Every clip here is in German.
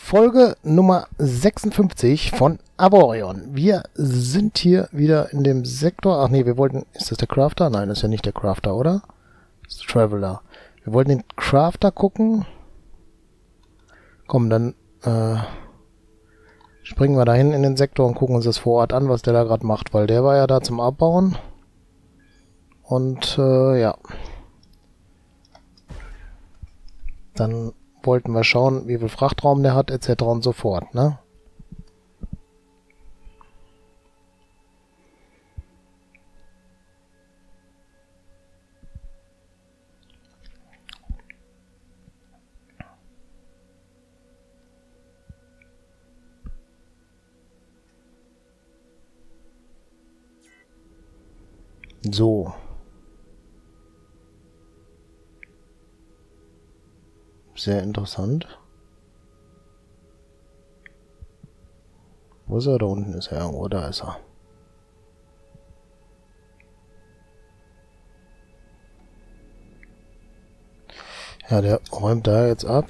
Folge Nummer 56 von Avorion. Wir sind hier wieder in dem Sektor. Ach nee, wir wollten... Ist das der Crafter? Nein, das ist ja nicht der Crafter, oder? Das ist der Traveler. Wir wollten den Crafter gucken. Komm, dann springen wir dahin in den Sektor und gucken uns das vor Ort an, was der da gerade macht. Weil der war ja da zum Abbauen. Und ja. Dann wollten wir schauen, wie viel Frachtraum der hat, etc. und so fort, ne? So. Sehr interessant. Wo ist er? Da unten ist er irgendwo. Da ist er. Ja, der räumt da jetzt ab.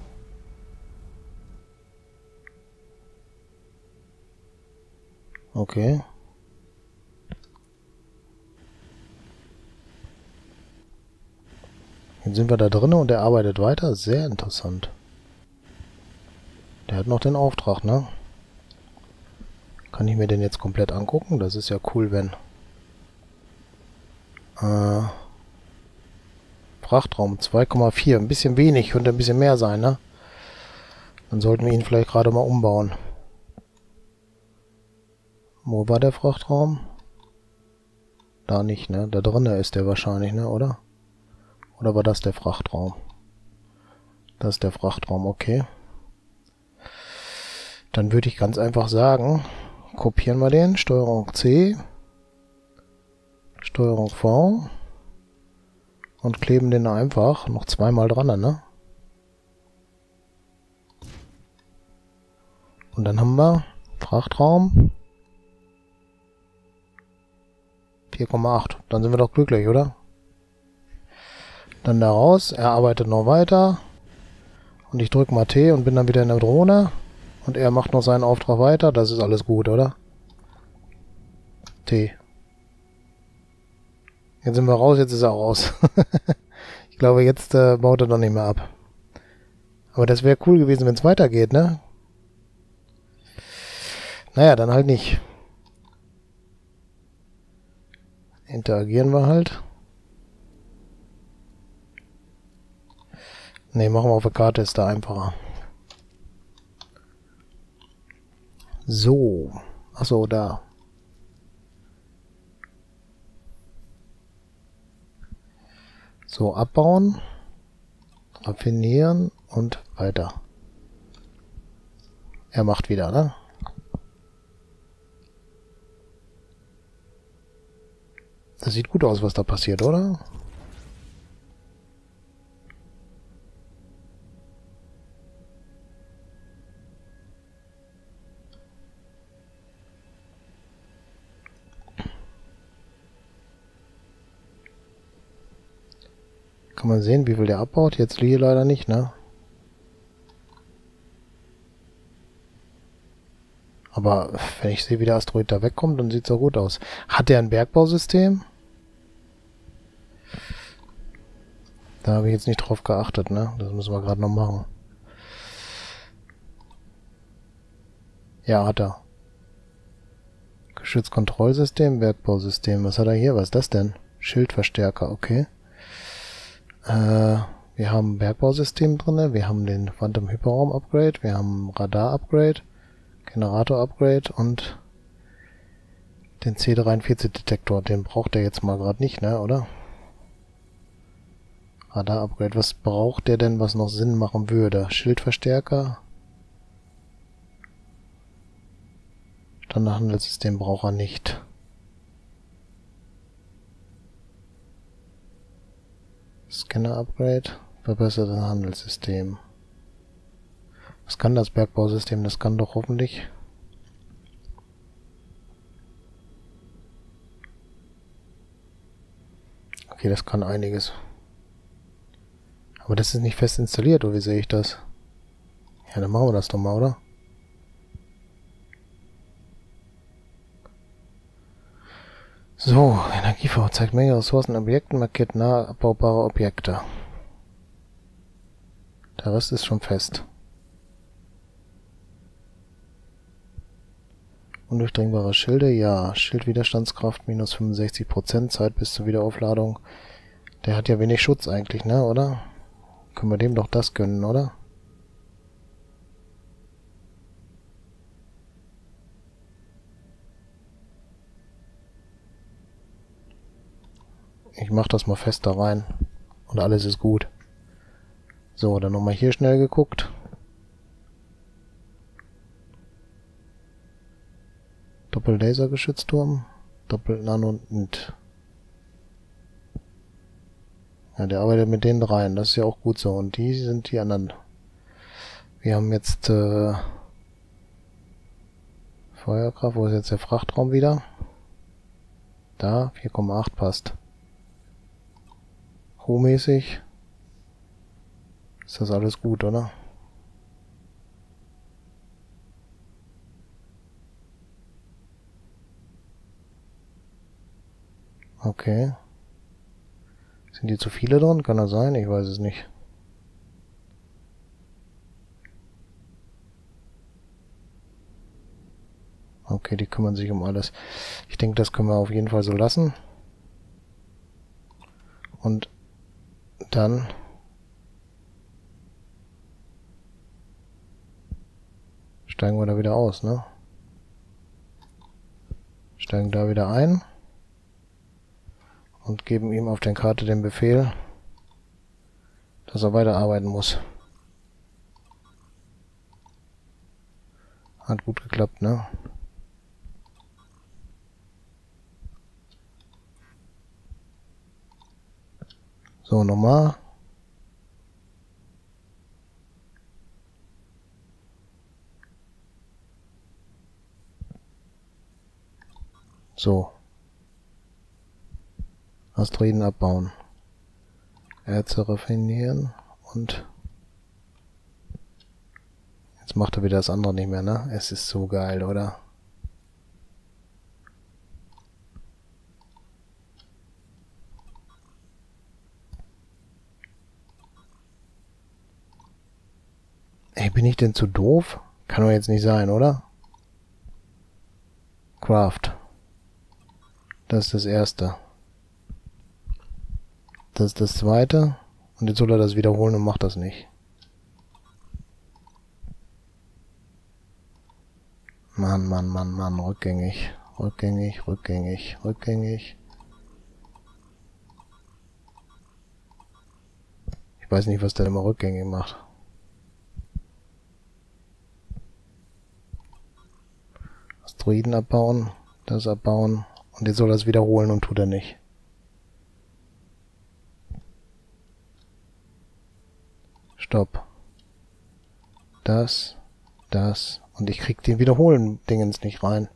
Okay. Jetzt sind wir da drin und er arbeitet weiter. Sehr interessant. Der hat noch den Auftrag, ne? Kann ich mir den jetzt komplett angucken? Das ist ja cool, wenn... Frachtraum 2,4. Ein bisschen wenig. Könnte ein bisschen mehr sein, ne? Dann sollten wir ihn vielleicht gerade mal umbauen. Wo war der Frachtraum? Da nicht, ne? Da drinnen ist der wahrscheinlich, ne? Oder? Oder war das der Frachtraum? Das ist der Frachtraum, okay. Dann würde ich ganz einfach sagen, kopieren wir den, Steuerung C, Steuerung V und kleben den einfach noch zweimal dran, ne? Und dann haben wir Frachtraum 4,8. Dann sind wir doch glücklich, oder? Dann da raus, er arbeitet noch weiter und ich drücke mal T und bin dann wieder in der Drohne und er macht noch seinen Auftrag weiter, das ist alles gut, oder? T. Jetzt sind wir raus, jetzt ist er raus. Ich glaube, jetzt baut er doch nicht mehr ab. Aber das wäre cool gewesen, wenn es weitergeht, ne? Naja, dann halt nicht. Interagieren wir halt. Ne, machen wir auf der Karte, ist da einfacher. So. Achso, da. So, abbauen. Raffinieren und weiter. Er macht wieder, ne? Das sieht gut aus, was da passiert, oder? Kann man sehen, wie viel der abbaut? Jetzt hier leider nicht, ne? Aber wenn ich sehe, wie der Asteroid da wegkommt, dann sieht es auch gut aus. Hat der ein Bergbausystem? Da habe ich jetzt nicht drauf geachtet, ne? Das müssen wir gerade noch machen. Ja, hat er. Geschützkontrollsystem, Bergbausystem. Was hat er hier? Was ist das denn? Schildverstärker, okay. Wir haben ein Bergbausystem drin, wir haben den Phantom Hyperraum Upgrade, wir haben Radar Upgrade, Generator Upgrade und den C43 Detektor. Den braucht er jetzt mal gerade nicht, ne, oder? Radar Upgrade, was braucht der denn, was noch Sinn machen würde? Schildverstärker. Standardhandelssystem braucht er nicht. Scanner-Upgrade, verbessertes Handelssystem. Was kann das Bergbausystem? Das kann doch hoffentlich... Okay, das kann einiges. Aber das ist nicht fest installiert, oder wie sehe ich das? Ja, dann machen wir das doch mal, oder? So, Energieverbrauch zeigt Menge Ressourcen, Objekten, markiert nahe abbaubare Objekte. Der Rest ist schon fest. Undurchdringbare Schilde, ja. Schildwiderstandskraft minus 65%, Zeit bis zur Wiederaufladung. Der hat ja wenig Schutz eigentlich, ne, oder? Können wir dem doch das gönnen, oder? Ich mach das mal fest da rein. Und alles ist gut. So, dann nochmal hier schnell geguckt. Doppel-Laser-Geschützturm. Doppel-Nano und... Ja, der arbeitet mit den dreien. Das ist ja auch gut so. Und die sind die anderen. Wir haben jetzt Feuerkraft. Wo ist jetzt der Frachtraum wieder? Da, 4,8 passt. Crewmäßig ist das alles gut, oder? Okay. Sind die zu viele drin? Kann das sein? Ich weiß es nicht. Okay, die kümmern sich um alles. Ich denke, das können wir auf jeden Fall so lassen. Und dann steigen wir da wieder aus, ne? Steigen da wieder ein und geben ihm auf der Karte den Befehl, dass er weiterarbeiten muss. Hat gut geklappt, ne? So, nochmal. So. Asteroiden abbauen. Erze raffinieren und jetzt macht er wieder das andere nicht mehr, ne? Es ist so geil, oder? Ey, bin ich denn zu doof? Kann doch jetzt nicht sein, oder? Craft. Das ist das erste. Das ist das zweite. Und jetzt soll er das wiederholen und macht das nicht. Mann, Mann, Mann, Mann. Rückgängig. Rückgängig, rückgängig, rückgängig. Ich weiß nicht, was der immer rückgängig macht. Asteroiden abbauen. Das abbauen. Und jetzt soll er es wiederholen und tut er nicht. Stopp. Das. Und ich krieg den Wiederholen-Dingens nicht rein.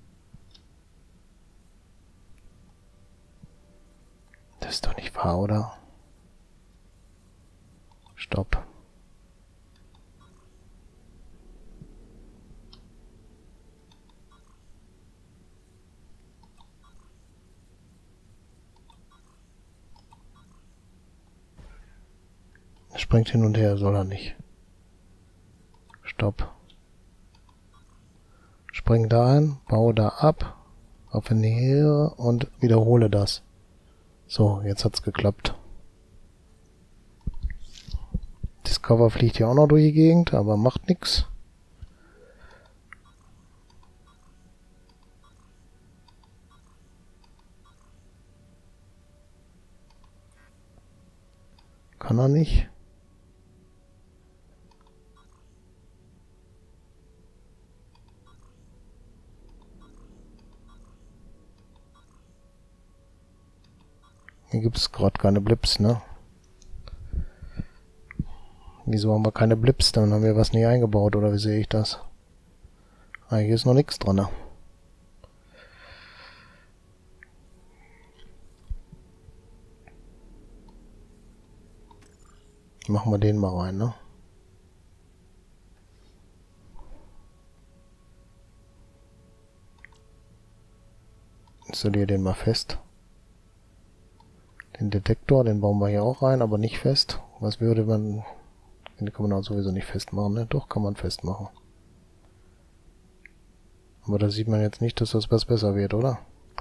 Das ist doch nicht wahr, oder? Stopp. Er springt hin und her, soll er nicht. Stopp. Spring da ein, baue da ab, raffiniere und wiederhole das. So, jetzt hat's geklappt. Discover fliegt hier auch noch durch die Gegend, aber macht nix. Kann er nicht. Hier gibt es gerade keine Blips, ne? Wieso haben wir keine Blips? Dann haben wir was nicht eingebaut, oder wie sehe ich das? Ah, hier ist noch nichts dran, ne? Machen wir den mal rein, ne? installiere den mal fest. Den Detektor, den bauen wir hier auch rein, aber nicht fest. Was würde man... Den kann man auch sowieso nicht festmachen, ne? Doch, kann man festmachen. Aber da sieht man jetzt nicht, dass das was besser wird, oder?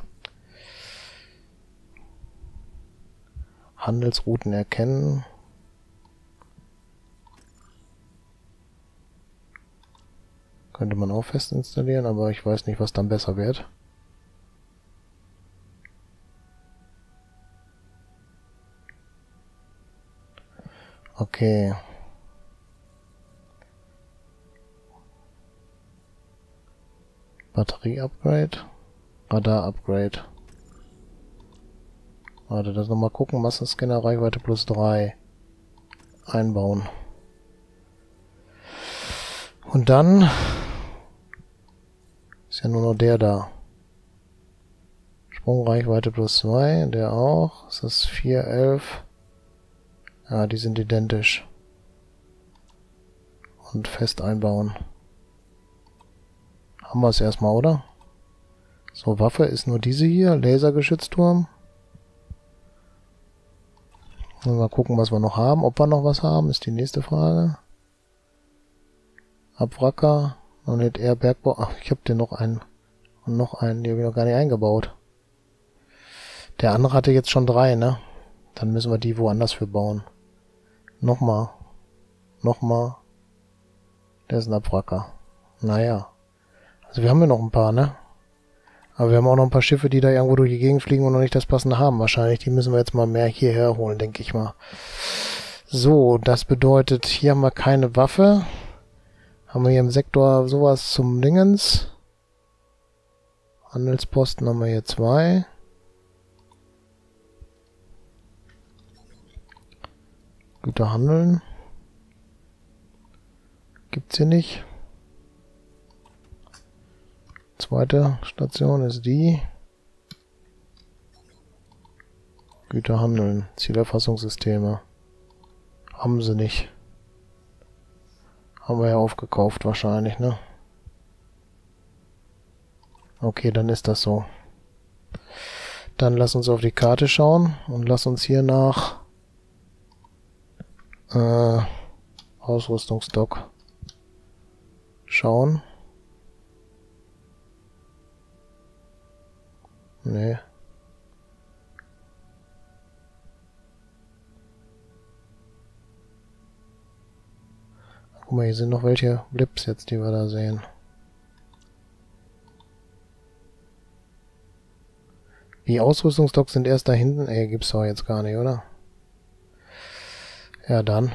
Handelsrouten erkennen. Könnte man auch fest installieren, aber ich weiß nicht, was dann besser wird. Okay. Batterie-Upgrade. Radar-Upgrade. Warte, das nochmal gucken. Massenscanner, Reichweite plus 3. Einbauen. Und dann ist ja nur noch der da. Sprungreichweite plus 2, der auch. Das ist 4, 11. Ja, die sind identisch. Und fest einbauen. Haben wir es erstmal, oder? So, Waffe ist nur diese hier. Lasergeschützturm. Mal gucken, was wir noch haben. Ob wir noch was haben, ist die nächste Frage. Abwracker. Noch nicht eher Bergbau. Ach, ich habe den noch einen. Und noch einen, die habe ich noch gar nicht eingebaut. Der andere hatte jetzt schon 3, ne? Dann müssen wir die woanders für bauen. Nochmal. Nochmal. Der ist ein Abwracker. Naja. Also wir haben ja noch ein paar, ne? Aber wir haben auch noch ein paar Schiffe, die da irgendwo durch die Gegend fliegen und noch nicht das passende haben. Wahrscheinlich, die müssen wir jetzt mal mehr hierher holen, denke ich mal. So, das bedeutet, hier haben wir keine Waffe. Haben wir hier im Sektor sowas zum Dingens. Handelsposten haben wir hier 2. Güter handeln. Gibt's hier nicht. Zweite Station ist die. Güter handeln. Zielerfassungssysteme. Haben sie nicht. Haben wir ja aufgekauft wahrscheinlich, ne? Okay, dann ist das so. Dann lass uns auf die Karte schauen und lass uns hier nach Ausrüstungsdock schauen. Nee. Guck mal, hier sind noch welche Blips jetzt, die wir da sehen. Die Ausrüstungsdocks sind erst da hinten. Ey, gibt's doch jetzt gar nicht, oder? Ja, dann.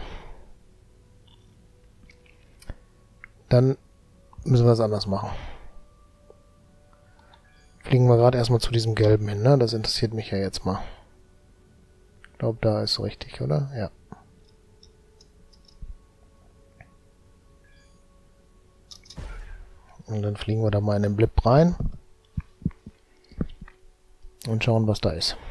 Dann müssen wir es anders machen. Fliegen wir gerade erstmal zu diesem gelben hin, ne? Das interessiert mich ja jetzt mal. Ich glaube, da ist richtig, oder? Ja. Und dann fliegen wir da mal in den Blip rein. Und schauen, was da ist.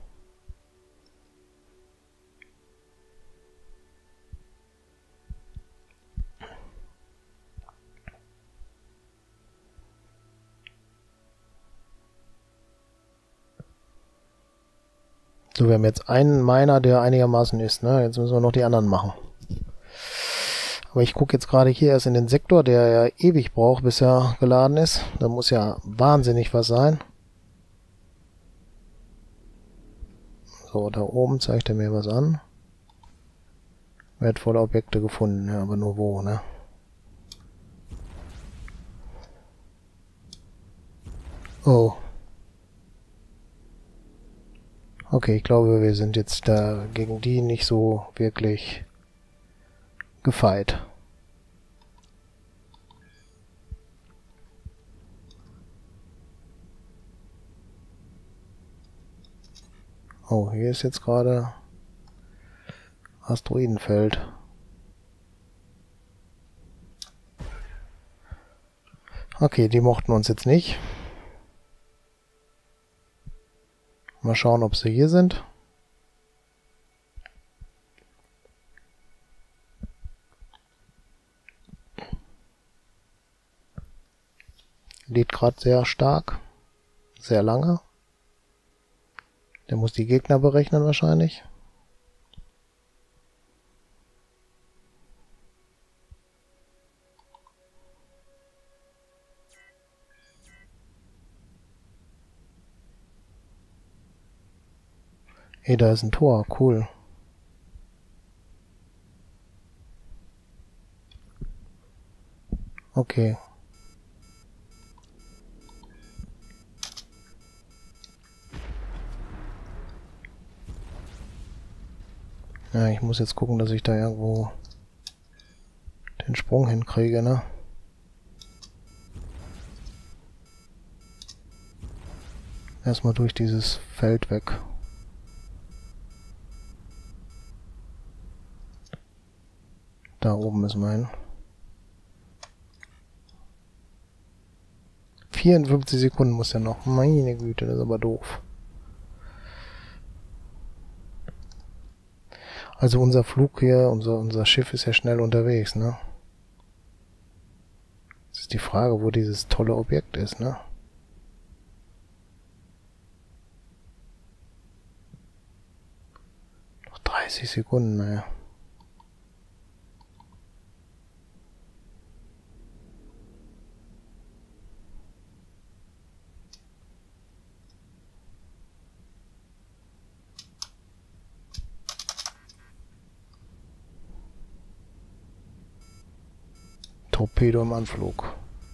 So, wir haben jetzt einen Miner, der einigermaßen ist, ne? Jetzt müssen wir noch die anderen machen. Aber ich gucke jetzt gerade hier erst in den Sektor, der ja ewig braucht, bis er geladen ist. Da muss ja wahnsinnig was sein. So, da oben zeigt er mir was an. Wertvolle Objekte gefunden, ja, aber nur wo, ne? Oh. Okay, ich glaube, wir sind jetzt da gegen die nicht so wirklich gefeit. Oh, hier ist jetzt gerade Asteroidenfeld. Okay, die mochten uns jetzt nicht. Mal schauen, ob sie hier sind. Lädt gerade sehr stark. Sehr lange. Der muss die Gegner berechnen wahrscheinlich. Ey, da ist ein Tor. Cool. Okay. Ja, ich muss jetzt gucken, dass ich da irgendwo den Sprung hinkriege, ne? Erstmal durch dieses Feld weg. Da oben müssen wir hin. 54 Sekunden muss er noch. Meine Güte, das ist aber doof. Also unser Flug hier, unser Schiff ist ja schnell unterwegs, ne? Jetzt ist die Frage, wo dieses tolle Objekt ist, ne? Noch 30 Sekunden, naja. Torpedo im Anflug.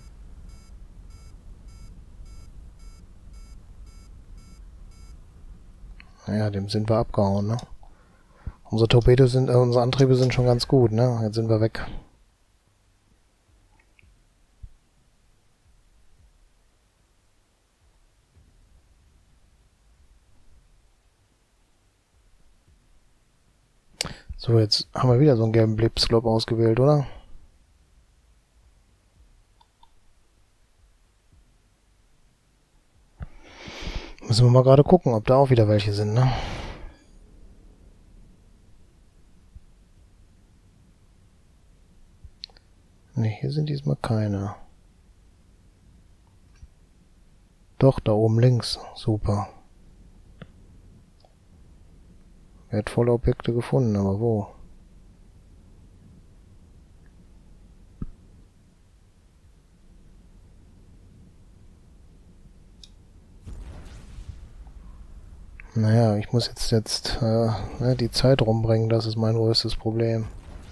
Naja, dem sind wir abgehauen, ne? Unsere Torpedos sind, unsere Antriebe sind schon ganz gut, ne? Jetzt sind wir weg. So, jetzt haben wir wieder so einen gelben Blipsglop ausgewählt, oder? Müssen wir mal gerade gucken, ob da auch wieder welche sind, ne? Ne, hier sind diesmal keine. Doch, da oben links. Super. Wertvolle Objekte gefunden, aber wo? Naja, ich muss jetzt die Zeit rumbringen, das ist mein größtes Problem.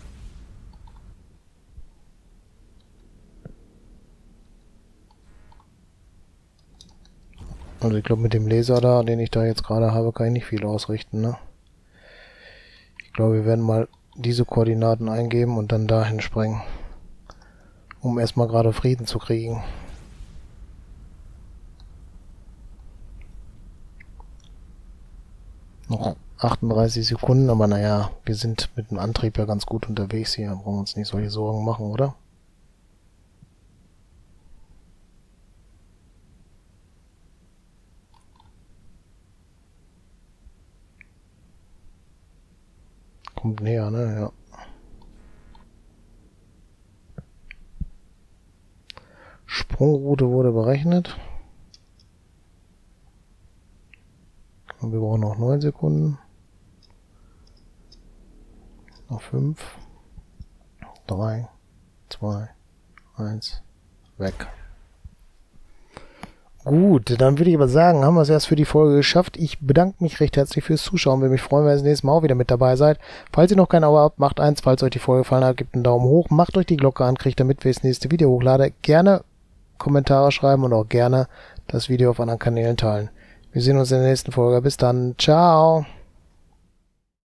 Also ich glaube, mit dem Laser da, den ich da jetzt gerade habe, kann ich nicht viel ausrichten, ne? Ich glaube, wir werden mal diese Koordinaten eingeben und dann dahin springen. Um erstmal gerade Frieden zu kriegen. Noch 38 Sekunden, aber naja, wir sind mit dem Antrieb ja ganz gut unterwegs hier. Brauchen wir uns nicht solche Sorgen machen, oder? Kommt näher, ne? Ja. Sprungroute wurde berechnet. Und wir brauchen noch 9 Sekunden. Noch 5. 3, 2, 1. Weg. Gut, dann würde ich aber sagen, haben wir es erst für die Folge geschafft. Ich bedanke mich recht herzlich fürs Zuschauen. Würde mich freuen, wenn ihr das nächste Mal auch wieder mit dabei seid. Falls ihr noch kein Abo habt, macht eins. Falls euch die Folge gefallen hat, gebt einen Daumen hoch. Macht euch die Glocke an, kriegt damit, wenn ich das nächste Video hochlade. Gerne Kommentare schreiben und auch gerne das Video auf anderen Kanälen teilen. Wir sehen uns in der nächsten Folge. Bis dann. Ciao.